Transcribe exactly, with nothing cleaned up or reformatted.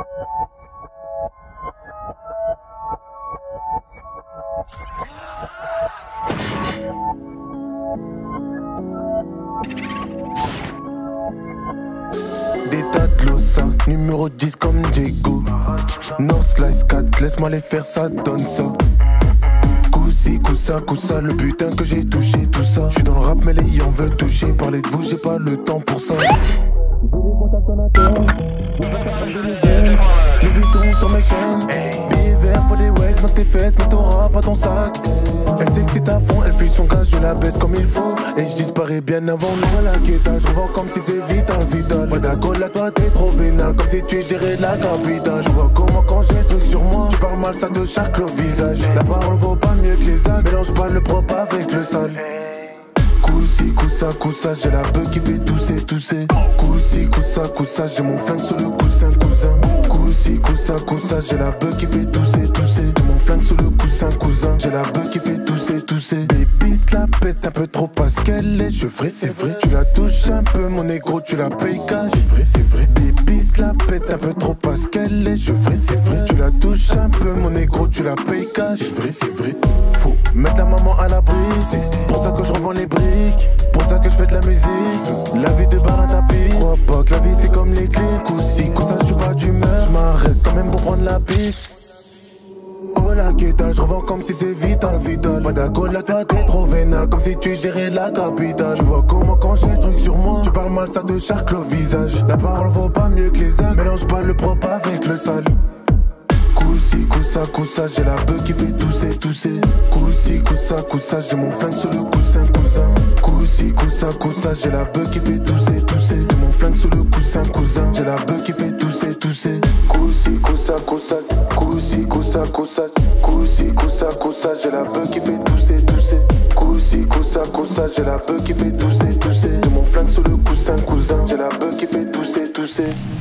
Des tas de losa, numéro dix comme Diego. North Slice quatre, laisse-moi les faire, ça donne ça. Coussi, coussa, coussa, le putain que j'ai touché, tout ça. J'suis dans le rap, mais les gens veulent toucher. Parler de vous, j'ai pas le temps pour ça. Les Vuitton sur mes chaînes, billets verts, faut des wax dans tes fesses, mais t'auras pas ton sac. Elle s'excite à fond, elle fuit son gars, je la baisse comme il faut. Et je disparais bien avant le la quêta. Je revends comme si c'est vital, vital. Pas d'accord là, toi t'es trop vénal, comme si tu gérais la capitale. Je vois comment quand j'ai le truc sur moi, tu parles mal, ça te charcle au visage. La parole vaut pas mieux que les actes, mélange pas le propre avec le sale. Coussi, coussa, coussa, j'ai la beuh qui fait tousser, tousser. Coussi, coussa, coussa, j'ai mon flingue sur le coussin, cousin. Coussi, coussa, coussa, j'ai la beuh qui fait tousser, tousser. J'ai mon flingue sur le coussin, cousin. J'ai la beuh qui fait tousser, tousser. Baby, la pète un peu trop parce qu'elle est chevrée, c'est vrai. Tu la touches un peu, mon négro, tu la payes cash. C'est vrai, c'est vrai. Baby, la pète un peu trop parce qu'elle est chevrée, c'est vrai. Tu la touches un peu, mon négro, tu la payes cash. C'est vrai, c'est vrai. Faut mettre la maman à l'abri, c'est pour ça que je revends les briques. Pour ça que je fais de la musique. La vie de bar à tapis. Crois pas que la vie c'est comme les clips. Coussi, cousin, je suis pas d'humeur. Je m'arrête quand même pour prendre la pique. Oh la quétale, je revends comme si c'est vital, vital. Pas d'accord là, toi t'es trop vénal, comme si tu gérais la capitale. Tu vois comment quand j'ai le truc sur moi, tu parles mal, ça te charcle au visage. La parole vaut pas mieux que les actes, mélange pas le propre avec le sale. Coussi, coussa, coussa, j'ai la beuh qui fait tousser, tousser. Coussi, coussa, coussa, j'ai mon flingue sur le coussin, cousin. Coussi, coussa, coussa, j'ai la beuh qui fait tousser, tousser. J'ai mon flingue sur le coussin, cousin. J'ai la beuh qui fait tousser, tousser. Coussi, coussa, coussa, coussi, coussa, coussa. Coussi, coussa, coussa, j'ai la beuh qui fait tousser, tousser. Coussi, coussa, coussa, j'ai la beuh qui fait tousser, tousser. J'ai mon flingue sur le coussin, cousin. J'ai la beuh qui fait tousser, tousser.